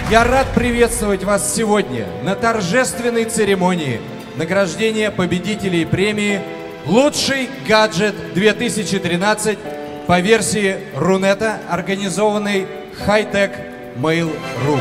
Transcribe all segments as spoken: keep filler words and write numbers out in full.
Я рад приветствовать вас сегодня на торжественной церемонии награждения победителей премии «Лучший гаджет две тысячи тринадцать» по версии Рунета, организованной High-Tech Mail.ru.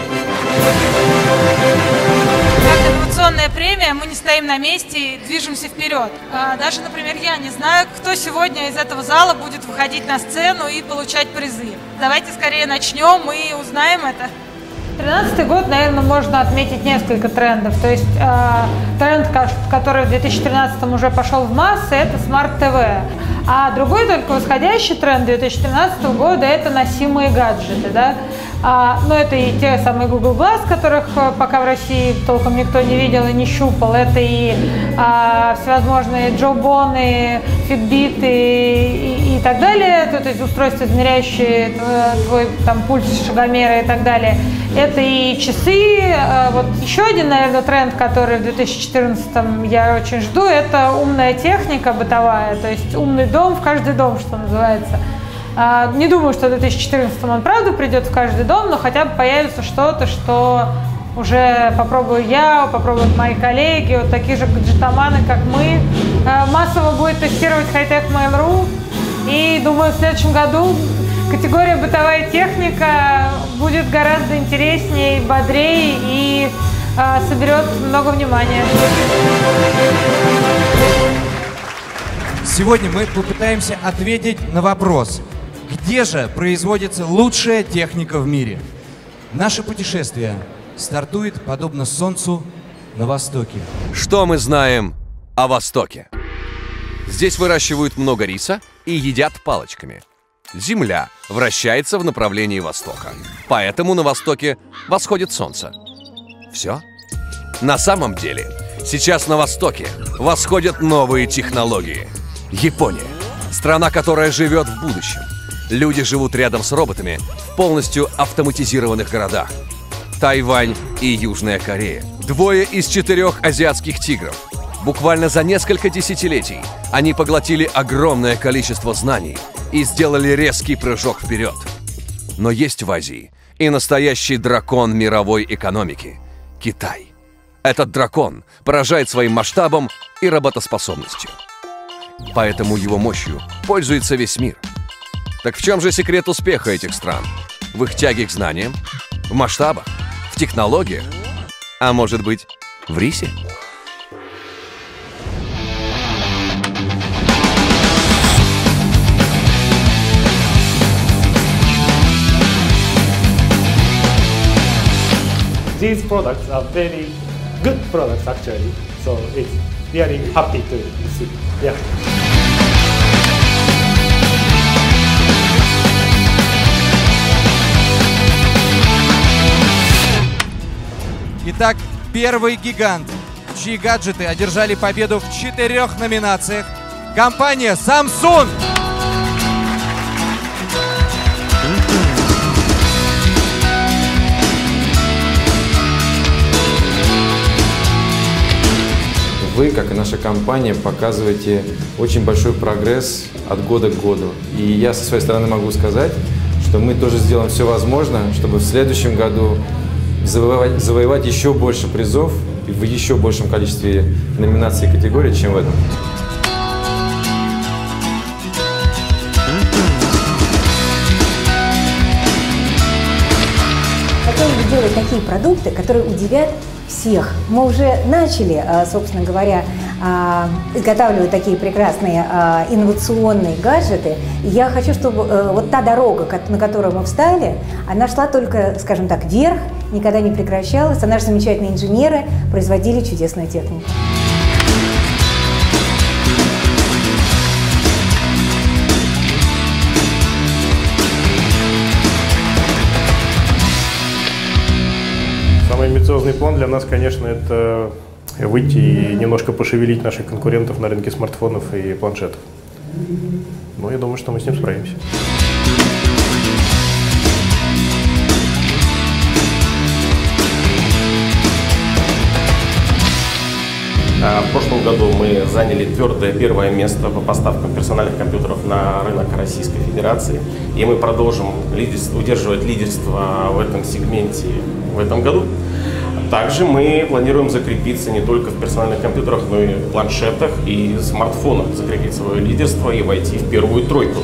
Как инновационная премия, мы не стоим на месте и движемся вперед. Даже, например, я не знаю, кто сегодня из этого зала будет выходить на сцену и получать призы. Давайте скорее начнем и узнаем это. две тысячи тринадцатый год, наверное, можно отметить несколько трендов. То есть э, тренд, который в две тысячи тринадцатом уже пошел в массы, это смарт-ТВ. А другой только восходящий тренд две тысячи тринадцатого года – это носимые гаджеты. Да? А, ну, это и те самые Google Glass, которых пока в России толком никто не видел и не щупал. Это и а, всевозможные Джобоны, Фитбиты и, и так далее. То есть устройства, измеряющие твой там, пульс, шагомеры и так далее. Это и часы. Вот еще один, наверное, тренд, который в две тысячи четырнадцатом я очень жду, это умная техника бытовая, то есть умный дом в каждый дом, что называется. Не думаю, что в две тысячи четырнадцатом он правда придет в каждый дом, но хотя бы появится что-то, что уже попробую я, попробуют мои коллеги, вот такие же гаджетоманы, как мы. Массово будет тестировать High-Tech Mail.ru, и думаю, в следующем году категория бытовая техника будет гораздо интереснее, бодрее и э, соберет много внимания. Сегодня мы попытаемся ответить на вопрос, где же производится лучшая техника в мире. Наше путешествие стартует, подобно Солнцу, на Востоке. Что мы знаем о Востоке? Здесь выращивают много риса и едят палочками. Земля вращается в направлении востока, поэтому на востоке восходит солнце. Все? На самом деле, сейчас на востоке восходят новые технологии. Япония – страна, которая живет в будущем. Люди живут рядом с роботами в полностью автоматизированных городах. Тайвань и Южная Корея – двое из четырех азиатских тигров. Буквально за несколько десятилетий они поглотили огромное количество знаний и сделали резкий прыжок вперед. Но есть в Азии и настоящий дракон мировой экономики – Китай. Этот дракон поражает своим масштабом и работоспособностью. Поэтому его мощью пользуется весь мир. Так в чем же секрет успеха этих стран? В их тяге к знаниям? В масштабах? В технологиях? А может быть, в рисе? These products are very good products actually, so it's really happy to see. Yeah. Итак, первый гигант, чьи гаджеты одержали победу в четырех номинациях, компания Samsung. Вы, как и наша компания, показываете очень большой прогресс от года к году. И я со своей стороны могу сказать, что мы тоже сделаем все возможное, чтобы в следующем году завоевать, завоевать еще больше призов и в еще большем количестве номинаций и категорий, чем в этом. Хотелось бы делать такие продукты, которые удивят всех. Мы уже начали, собственно говоря, изготавливать такие прекрасные инновационные гаджеты. И я хочу, чтобы вот та дорога, на которую мы встали, она шла только, скажем так, вверх, никогда не прекращалась, а наши замечательные инженеры производили чудесную технику. Самый амбициозный план для нас, конечно, это выйти и немножко пошевелить наших конкурентов на рынке смартфонов и планшетов. Но я думаю, что мы с ним справимся. В прошлом году мы заняли твердое первое место по поставкам персональных компьютеров на рынок Российской Федерации. И мы продолжим лидерство, удерживать лидерство в этом сегменте в этом году. Также мы планируем закрепиться не только в персональных компьютерах, но и в планшетах и смартфонах, закрепить свое лидерство и войти в первую тройку.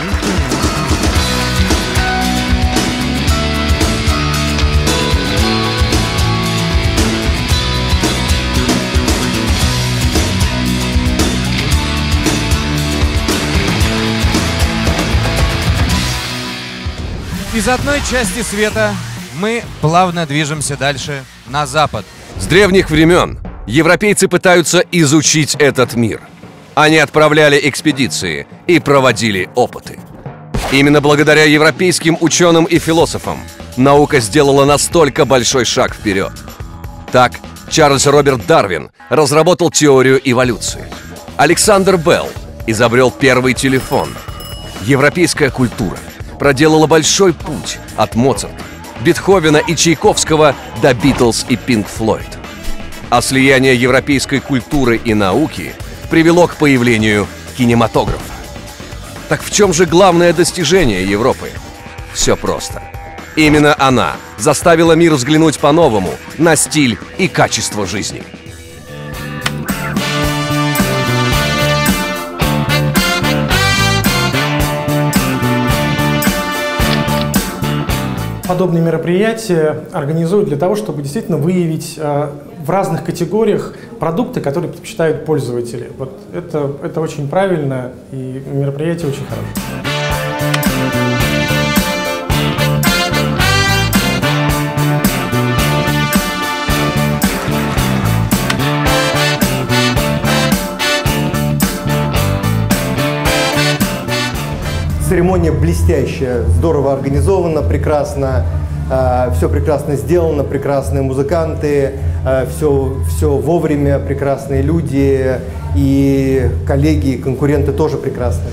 Из одной части света мы плавно движемся дальше на запад. С древних времен европейцы пытаются изучить этот мир. Они отправляли экспедиции и проводили опыты. Именно благодаря европейским ученым и философам наука сделала настолько большой шаг вперед. Так, Чарльз Роберт Дарвин разработал теорию эволюции. Александр Белл изобрел первый телефон. Европейская культура проделала большой путь от Моцарта, Бетховена и Чайковского до Битлз и Пинк Флойд. А слияние европейской культуры и науки привело к появлению кинематографа. Так в чем же главное достижение Европы? Все просто. Именно она заставила мир взглянуть по-новому на стиль и качество жизни. Подобные мероприятия организуют для того, чтобы действительно выявить э, в разных категориях продукты, которые предпочитают пользователи. Вот это, это очень правильно, и мероприятие очень хорошее. Церемония блестящая, здорово организована, прекрасно, э, все прекрасно сделано, прекрасные музыканты, э, все, все вовремя, прекрасные люди, и коллеги, и конкуренты тоже прекрасные.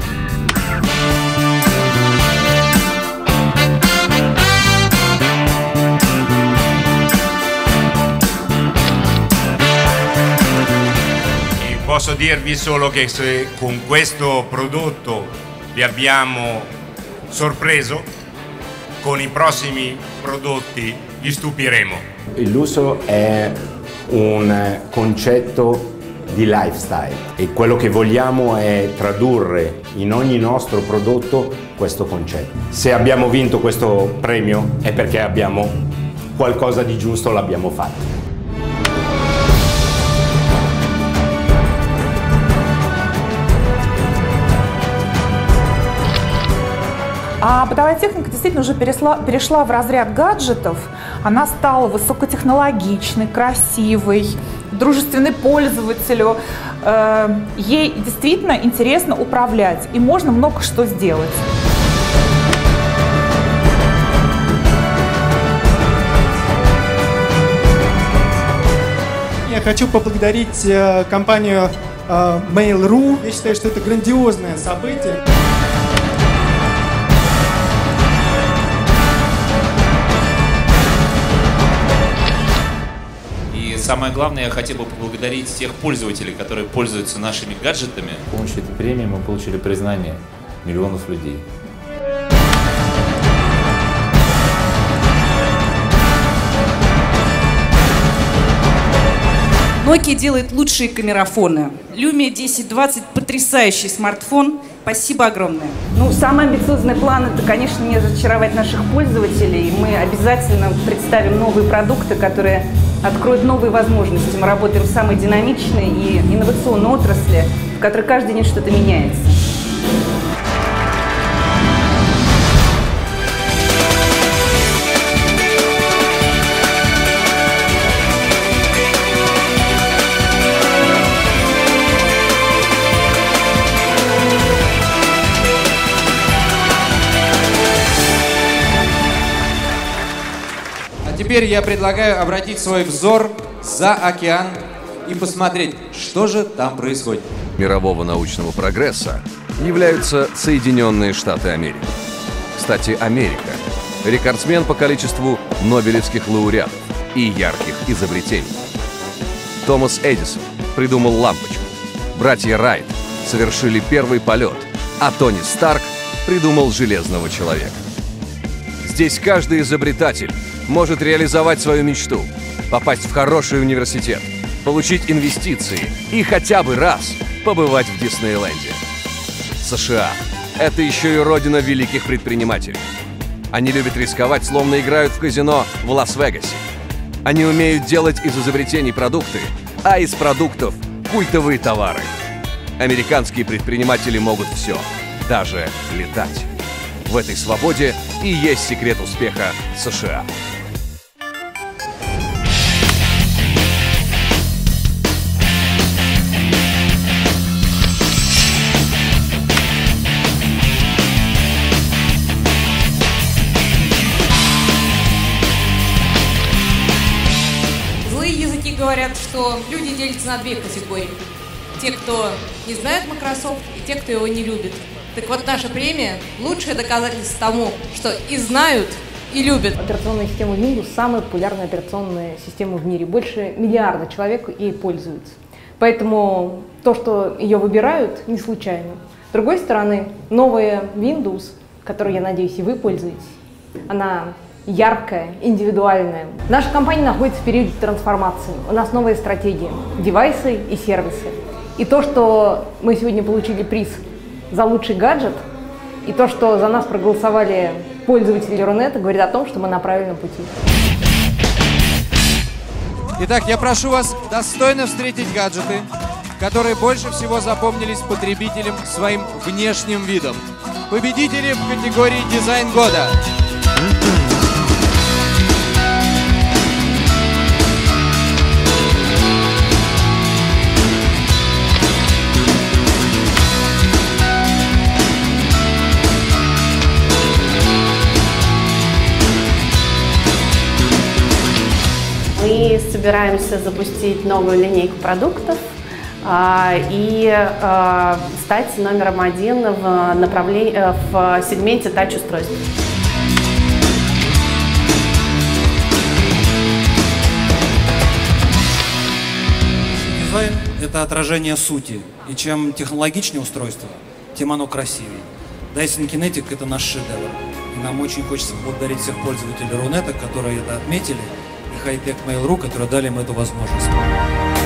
Posso dirvi solo che se con questo prodotto vi abbiamo sorpreso, con i prossimi prodotti vi stupiremo. L'uso è un concetto di lifestyle e quello che vogliamo è tradurre in ogni nostro prodotto questo concetto. Se abbiamo vinto questo premio è perché abbiamo qualcosa di giusto l'abbiamo fatto. А бытовая техника действительно уже перешла, перешла в разряд гаджетов. Она стала высокотехнологичной, красивой, дружественной пользователю. Ей действительно интересно управлять, и можно много что сделать. Я хочу поблагодарить компанию Mail точка ру. Я считаю, что это грандиозное событие. Самое главное, я хотел бы поблагодарить тех пользователей, которые пользуются нашими гаджетами. С помощью этой премии мы получили признание миллионов людей. Nokia делает лучшие камерафоны. Lumia десять двадцать – потрясающий смартфон. Спасибо огромное. Ну, самый амбициозный план – это, конечно, не разочаровать наших пользователей. Мы обязательно представим новые продукты, которые откроют новые возможности. Мы работаем в самой динамичной и инновационной отрасли, в которой каждый день что-то меняется. Теперь я предлагаю обратить свой взор за океан и посмотреть, что же там происходит. Мирового научного прогресса являются Соединенные Штаты Америки. Кстати, Америка – рекордсмен по количеству нобелевских лауреатов и ярких изобретений. Томас Эдисон придумал лампочку, братья Райт совершили первый полет, а Тони Старк придумал железного человека. Здесь каждый изобретатель может реализовать свою мечту, попасть в хороший университет, получить инвестиции и хотя бы раз побывать в Диснейленде. США – это еще и родина великих предпринимателей. Они любят рисковать, словно играют в казино в Лас-Вегасе. Они умеют делать из изобретений продукты, а из продуктов – культовые товары. Американские предприниматели могут все, даже летать. В этой свободе и есть секрет успеха США. Злые языки говорят, что люди делятся на две категории. Те, кто не знает Microsoft, и те, кто его не любит. Так вот, наша премия – лучшее доказательство тому, что и знают, и любят. Операционная система Windows – самая популярная операционная система в мире. Больше миллиарда человек ей пользуются. Поэтому то, что ее выбирают, не случайно. С другой стороны, новая Windows, которой, я надеюсь, и вы пользуетесь, она яркая, индивидуальная. Наша компания находится в периоде трансформации. У нас новая стратегия – девайсы и сервисы. И то, что мы сегодня получили приз за лучший гаджет, и то, что за нас проголосовали пользователи Рунета, говорит о том, что мы на правильном пути. Итак, я прошу вас достойно встретить гаджеты, которые больше всего запомнились потребителям своим внешним видом. Победители в категории «Дизайн года». Мы собираемся запустить новую линейку продуктов а, и а, стать номером один в, направлении, в сегменте тач-устройств. Дизайн – это отражение сути. И чем технологичнее устройство, тем оно красивее. Dyson Kinetic – это наш шедевр. И нам очень хочется поблагодарить всех пользователей Рунета, которые это отметили, и Hightech Mail точка ру, которые дали им эту возможность.